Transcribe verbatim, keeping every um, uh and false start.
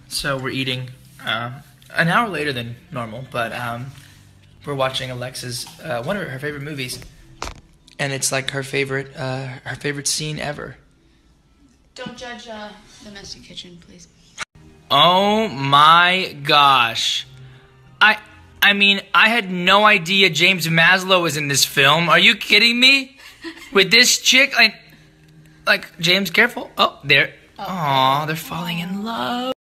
So we're eating uh, an hour later than normal, but um, we're watching Alexa's uh, one of her favorite movies, and it's like her favorite uh, her favorite scene ever. Don't judge uh, the messy kitchen, please. Oh my gosh, I I mean I had no idea James Maslow was in this film. Are you kidding me? With this chick, like like James, careful. Oh, there. Aw, they're falling in love.